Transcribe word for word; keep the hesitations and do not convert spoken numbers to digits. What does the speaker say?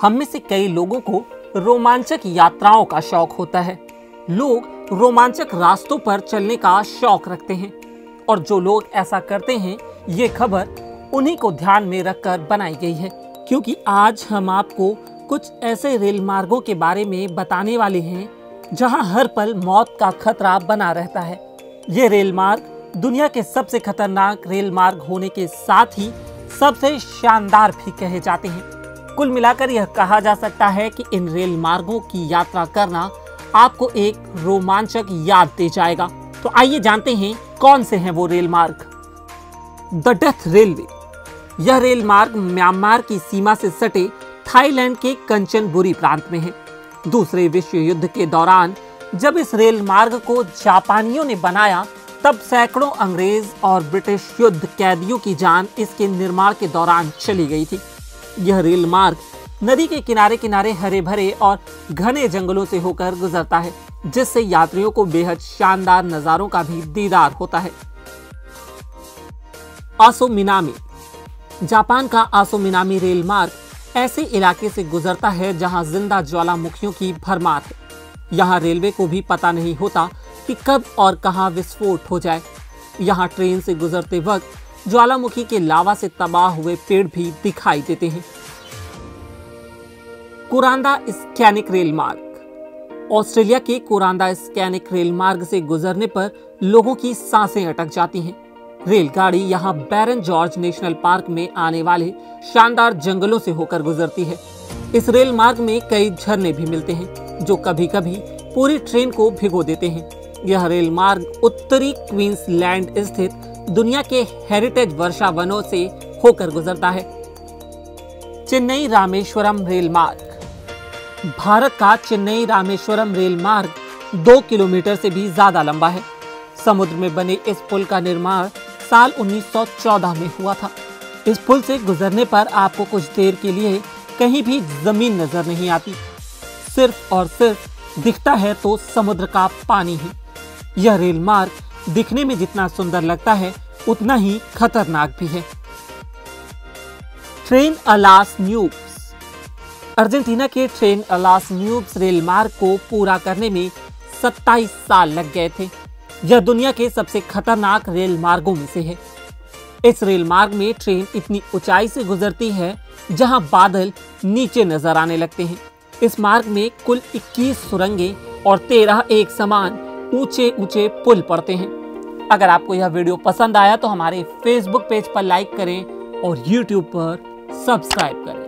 हम में से कई लोगों को रोमांचक यात्राओं का शौक होता है। लोग रोमांचक रास्तों पर चलने का शौक रखते हैं और जो लोग ऐसा करते हैं, ये खबर उन्हीं को ध्यान में रखकर बनाई गई है, क्योंकि आज हम आपको कुछ ऐसे रेल मार्गों के बारे में बताने वाले हैं जहां हर पल मौत का खतरा बना रहता है। ये रेल मार्ग दुनिया के सबसे खतरनाक रेल मार्ग होने के साथ ही सबसे शानदार भी कहे जाते हैं। कुल मिलाकर यह कहा जा सकता है कि इन रेल मार्गों की यात्रा करना आपको एक रोमांचक याद दे जाएगा। तो आइए जानते हैं कौन से हैं वो रेल मार्ग। The death railway. यह रेल मार्ग म्यांमार की सीमा से सटे थाईलैंड के कंचनबुरी प्रांत में है। दूसरे विश्व युद्ध के दौरान जब इस रेल मार्ग को जापानियों ने बनाया, तब सैकड़ों अंग्रेज और ब्रिटिश युद्ध कैदियों की जान इसके निर्माण के दौरान चली गई थी। यह रेल मार्ग नदी के किनारे किनारे हरे भरे और घने जंगलों से होकर गुजरता है, जिससे यात्रियों को बेहद शानदार नजारों का भी दीदार होता है। आसोमिनामी। जापान का आसोमिनामी रेल मार्ग ऐसे इलाके से गुजरता है जहां जिंदा ज्वालामुखियों की भरमार है। यहाँ रेलवे को भी पता नहीं होता कि कब और कहां विस्फोट हो जाए। यहाँ ट्रेन से गुजरते वक्त ज्वालामुखी के लावा से तबाह हुए पेड़ भी दिखाई देते हैं। कोरांदा स्कैनिक रेल मार्ग। ऑस्ट्रेलिया के कोरांदा स्कैनिक रेल मार्ग से गुजरने पर लोगों की सांसें अटक जाती हैं। रेलगाड़ी यहाँ बैरन जॉर्ज नेशनल पार्क में आने वाले शानदार जंगलों से होकर गुजरती है। इस रेल मार्ग में कई झरने भी मिलते हैं जो कभी कभी पूरी ट्रेन को भिगो देते हैं। यह रेल मार्ग उत्तरी क्वींसलैंड स्थित दुनिया के हेरिटेज वर्षा वनों से होकर गुजरता है। चेन्नई रामेश्वरम रेल मार्ग। भारत का चेन्नई रामेश्वरम रेल मार्ग दो किलोमीटर से भी ज्यादा लंबा है। समुद्र में बने इस पुल का निर्माण साल उन्नीस सौ चौदह में हुआ था। इस पुल से गुजरने पर आपको कुछ देर के लिए कहीं भी जमीन नजर नहीं आती, सिर्फ और सिर्फ दिखता है तो समुद्र का पानी ही। यह रेल मार्ग दिखने में जितना सुंदर लगता है, उतना ही खतरनाक भी है। ट्रेन अलास न्यूब्स। अर्जेंटीना के ट्रेन अलास न्यूब्स रेल मार्ग को पूरा करने में सत्ताईस साल लग गए थे। यह दुनिया के सबसे खतरनाक रेल मार्गों में से है। इस रेल मार्ग में ट्रेन इतनी ऊंचाई से गुजरती है जहां बादल नीचे नजर आने लगते हैं। इस मार्ग में कुल इक्कीस सुरंगें और तेरह एक समान ऊंचे ऊंचे पुल पड़ते हैं। अगर आपको यह वीडियो पसंद आया तो हमारे फेसबुक पेज पर लाइक करें और यूट्यूब पर सब्सक्राइब करें।